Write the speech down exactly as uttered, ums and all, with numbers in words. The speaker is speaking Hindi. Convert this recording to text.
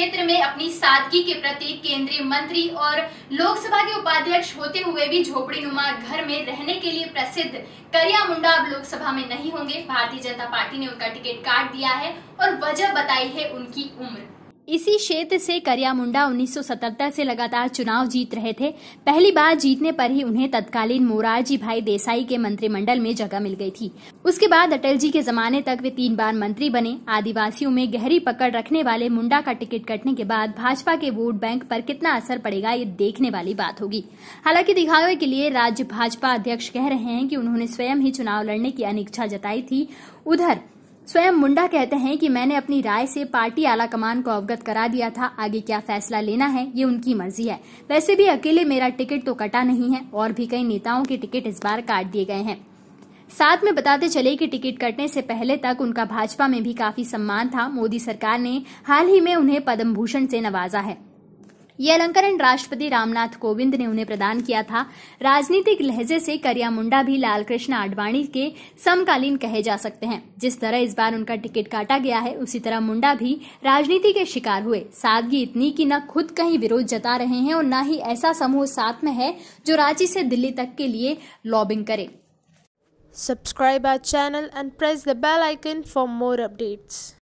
क्षेत्र में अपनी सादगी के प्रतीक केंद्रीय मंत्री और लोकसभा के उपाध्यक्ष होते हुए भी झोपड़ीनुमा घर में रहने के लिए प्रसिद्ध करिया मुंडा अब लोकसभा में नहीं होंगे। भारतीय जनता पार्टी ने उनका टिकट काट दिया है और वजह बताई है उनकी उम्र। इसी क्षेत्र से करिया मुंडा उन्नीस सौ सतहत्तर से लगातार चुनाव जीत रहे थे। पहली बार जीतने पर ही उन्हें तत्कालीन मोरारजी भाई देसाई के मंत्रिमंडल में जगह मिल गई थी। उसके बाद अटलजी के जमाने तक वे तीन बार मंत्री बने। आदिवासियों में गहरी पकड़ रखने वाले मुंडा का टिकट कटने के बाद भाजपा के वोट बैंक पर कितना असर पड़ेगा, ये देखने वाली बात होगी। हालांकि दिखावे के लिए राज्य भाजपा अध्यक्ष कह रहे हैं कि उन्होंने स्वयं ही चुनाव लड़ने की अनिच्छा जताई थी। उधर स्वयं मुंडा कहते हैं कि मैंने अपनी राय से पार्टी आला कमान को अवगत करा दिया था, आगे क्या फैसला लेना है ये उनकी मर्जी है। वैसे भी अकेले मेरा टिकट तो कटा नहीं है, और भी कई नेताओं के टिकट इस बार काट दिए गए हैं। साथ में बताते चले कि टिकट कटने से पहले तक उनका भाजपा में भी काफी सम्मान था। मोदी सरकार ने हाल ही में उन्हें पद्म भूषण से नवाजा है। ये अलंकरण राष्ट्रपति रामनाथ कोविंद ने उन्हें प्रदान किया था। राजनीतिक लहजे से करिया मुंडा भी लाल कृष्ण आडवाणी के समकालीन कहे जा सकते हैं। जिस तरह इस बार उनका टिकट काटा गया है, उसी तरह मुंडा भी राजनीति के शिकार हुए। सादगी इतनी कि न खुद कहीं विरोध जता रहे हैं और न ही ऐसा समूह साथ में है जो रांची से दिल्ली तक के लिए लॉबिंग करे। Subscribe our channel and press the bell icon for more updates.